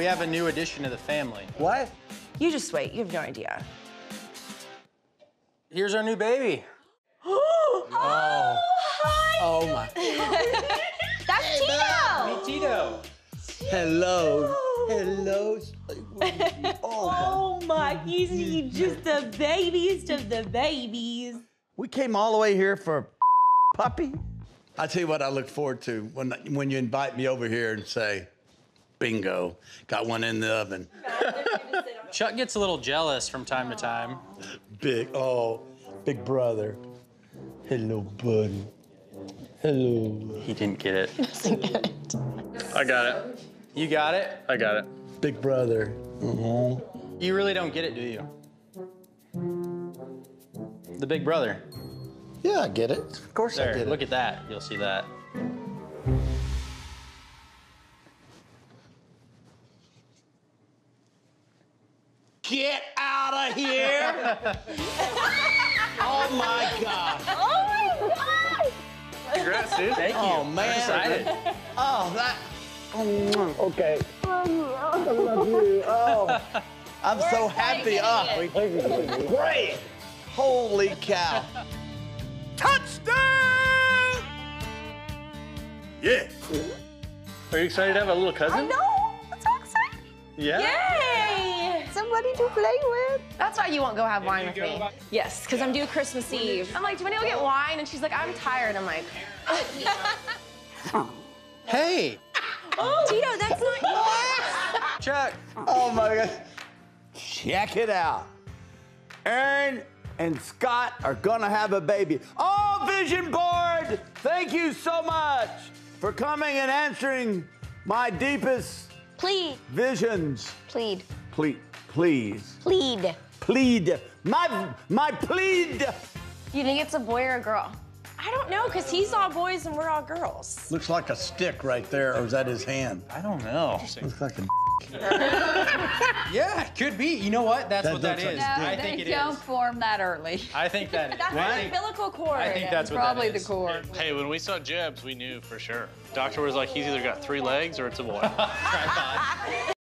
we have a new addition to the family. What? You just wait. You have no idea. Here's our new baby. Oh, hi. Oh, my. That's Tito. Meet Tito. Hello. Hello. Oh, my. He's just the babiest of the babies. We came all the way here for a puppy? I tell you what I look forward to when you invite me over here and say, bingo, got one in the oven. Chuck gets a little jealous from time to time. Big brother. Hello, buddy. Hello. He didn't get it. He doesn't get it. I got it. You got it? I got it. Big brother. You really don't get it, do you? The big brother. Yeah, I get it. Of course I There, get it. look at that. You'll see that. Get out of here! Oh my God! Oh, my God. Congrats, dude. Thank you. Oh man! I'm excited. Oh, that. Okay. I love you. Oh, I'm so happy. Oh, great! Holy cow! Touchdown! Yeah. Are you excited to have a little cousin? No, I'm so excited. Yeah? Yay! Somebody to play with. That's why you won't go have wine with me. Yes, because I'm due Christmas Eve. I'm like, do you want to go get wine? And she's like, I'm tired. I'm like, Hey, oh, Tito, that's not yours. Chuck. Oh my God! Check it out. Erin and Scott are gonna have a baby. Oh, Vision Board! Thank you so much for coming and answering my deepest visions. Plead. Please. Plead. Plead. My plead. You think it's a boy or a girl? I don't know, because he's all boys and we're all girls. Looks like a stick right there, or is that his hand? I don't know. Looks like a Yeah, it could be. You know what? That's what that looks like is. a No, I think it they don't is. form that early. I think that is. That's the umbilical cord. I think that's what Probably that is. the cord. Hey, when we saw Jebs, we knew for sure. Doctor was like, he's either got 3 legs or it's a boy. Tripod.